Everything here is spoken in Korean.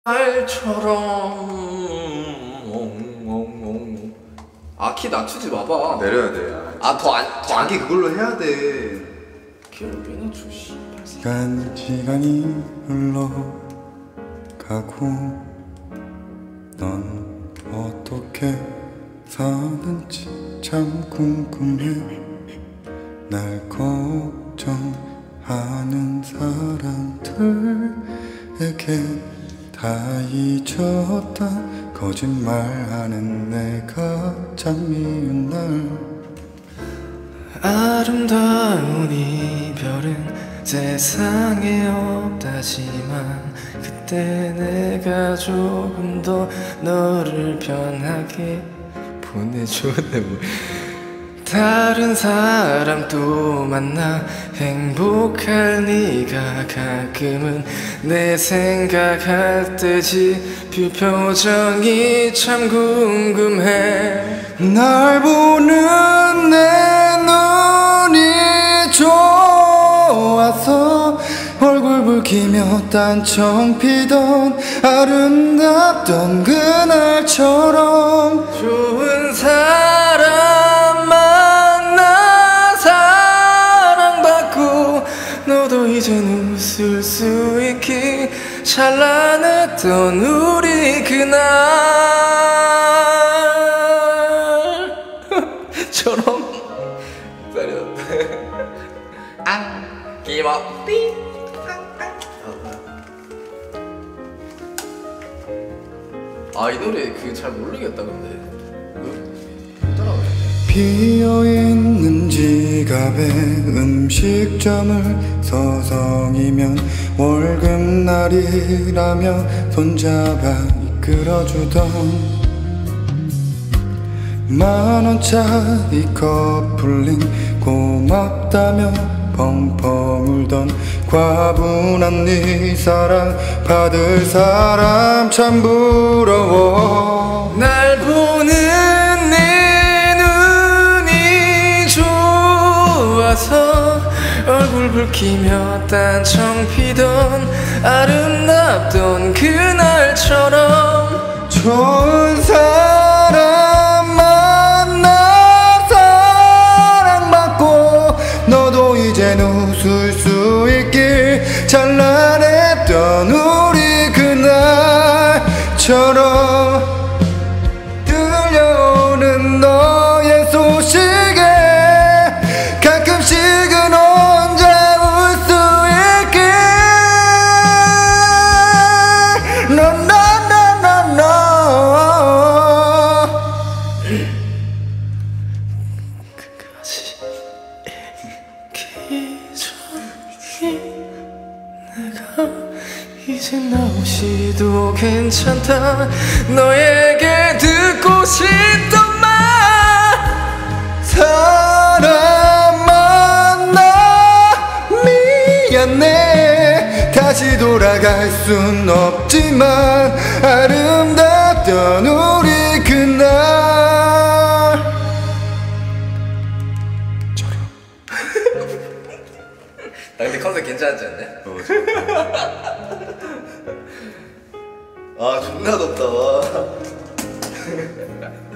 날처럼 키 낮추지 마봐. 내려야 돼. 자기 그걸로 해야 돼. 키를 왜 낮춰 씨발. 시간이 흘러가고 넌 어떻게 사는지 참 궁금해. 날 걱정하는 사람들에게 다 잊었다. 거짓말하는 내가 참 미운 날. 아름다운 이별은 세상에 없다지만 그때 내가 조금 더 너를 편하게 보내줬네. 뭐 다른 사람 또 만나 행복할 네가 가끔은 내 생각할 때지. 표정이 참 궁금해. 날 보는 내 눈이 좋아서 얼굴 붉히며 딴청 피던 아름답던 그날처럼 좋은 사람 만나 사랑받고 너도 이젠 웃을 수 있기. 찬란했던 우리 그날처럼 기다렸대. 기먹띠. 이 노래 잘 모르겠다. 근데 비어있는 지갑에 음식점을 서성이면 월급날이라며 손잡아 이끌어주던 만원짜리 커플링 고맙다며 펑펑 울던 과분한 네 사랑 받을 사람 참 부러워. 날 보는 내 눈이 좋아서 얼굴 붉히며 딴청 피던 아름답던 그날처럼 좋은 사람 만나 사랑받고 너도 이젠 웃을 수 있길. 찬란했던 우리 그날처럼 들려오는 너의 소식에 가끔씩은 혼자 울 수 있길. No, no, no, no, no. 끝까지 기적이 내가 이제 나오시도 괜찮다. 너에게 듣고 싶던 말. 사람 만나 미안해. 다시 돌아갈 순 없지만 아름답던 우리 그날. 근데 컨셉 괜찮지 않냐? 존나 덥다.